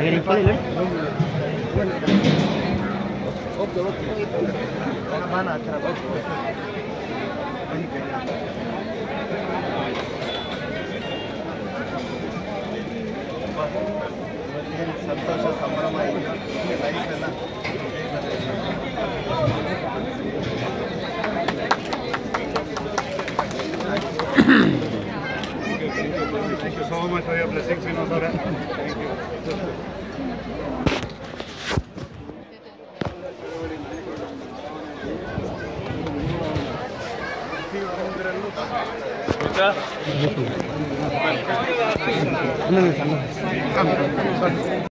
ಸಂತೋಷ ಸಂಭ್ರಮ ಲೈಫ್ ಎಲ್ಲ Thank you so much for your blessings, Vinod. Thank you.